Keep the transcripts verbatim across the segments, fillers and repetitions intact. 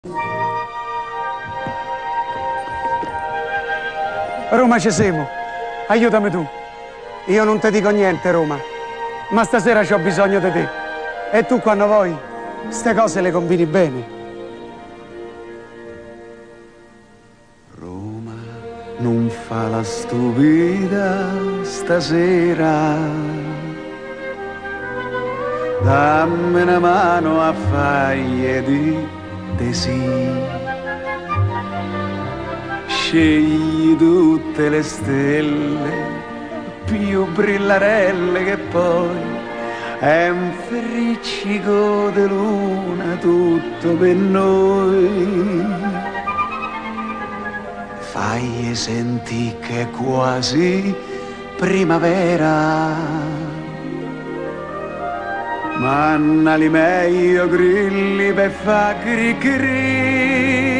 Roma, ci siamo. Aiutami tu. Io non ti dico niente, Roma, ma stasera c'ho bisogno di te. E tu, quando vuoi, ste cose le combini bene. Roma, non fa la stupida stasera. Dammi una mano a faglie di desi. Scegli tutte le stelle più brillarelle che poi è un friccico di luna tutto per noi. Fai senti che è quasi primavera, mannali meglio grilli per fa gri gri.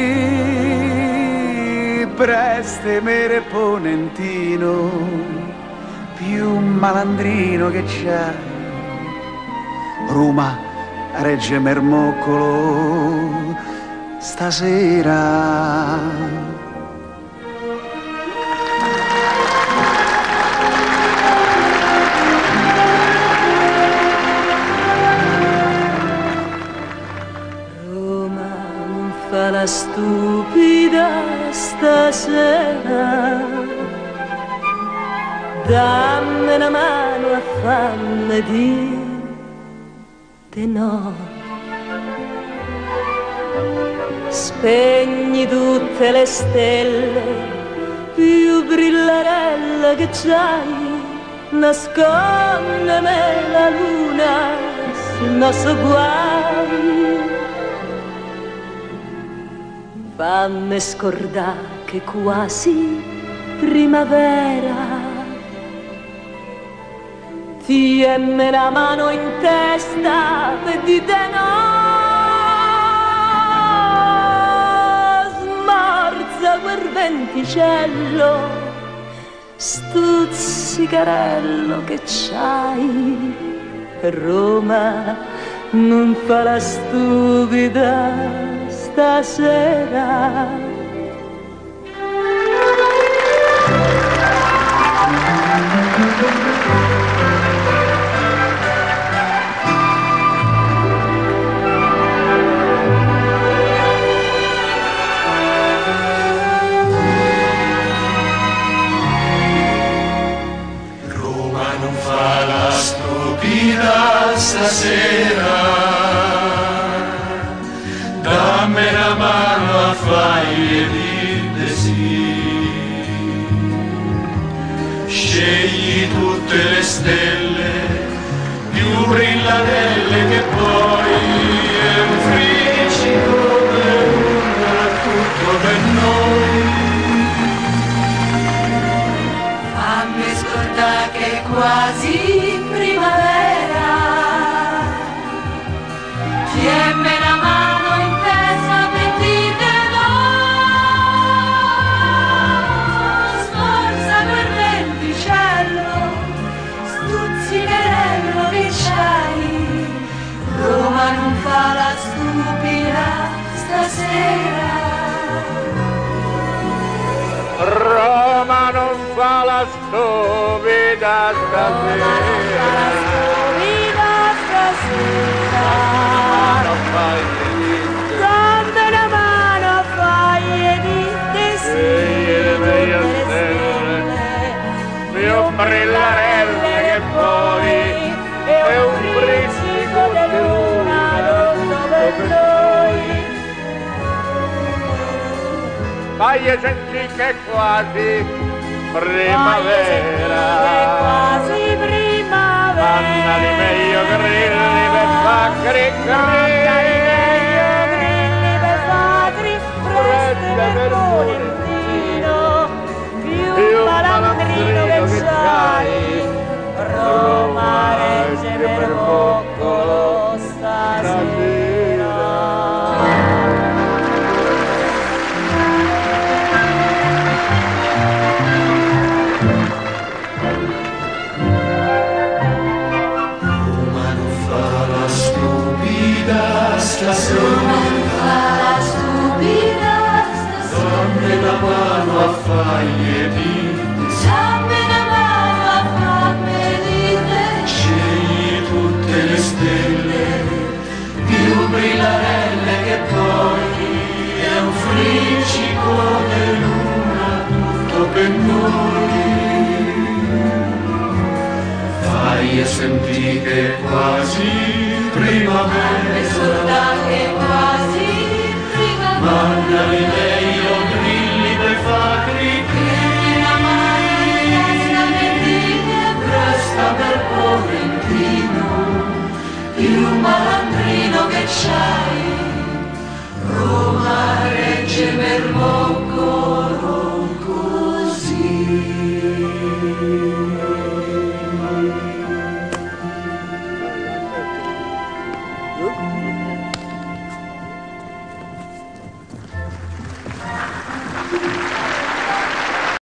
Preste mere ponentino, più malandrino che c'è. Roma, Regge Mermoccolo, stasera. Fa la stupida stasera, dammi una mano a farmi di no. Spegni tutte le stelle più brillarelle che c'hai, nascondeme la luna sul nostro guai. Fammi scordare che quasi primavera, tienmi la mano in testa per dite no. Smorza quel venticello, stuzzicarello che c'hai. Roma non fa la stupida stasera. Roma non fa la stupida stasera. Dammi una mano a faglie di sì. Scegli tutte le stelle più brillarelle che poi è un friccico di luna tutto per noi. Fammi scordare che è quasi primavera, tienmi la mano in testa per dite no. Sforza quel venticello, stuzzicherello che c'hai. Roma non fa la stupida stasera. Roma non fa la stupida stasera. Dammi una mano a faglie di più brillarelle che poi è un friccico di luna tutto per noi. Fagli sentire che è quasi primavera, quasi primavera. manna di meglio grilli per fa gri gri. Preste per volentino, più malandrino che c'hai. Roma, Regge Mermoccolo, stasera. Roma non fa la stupida sentì che quasi primavera, e soltanto che quasi primavera. Magdalena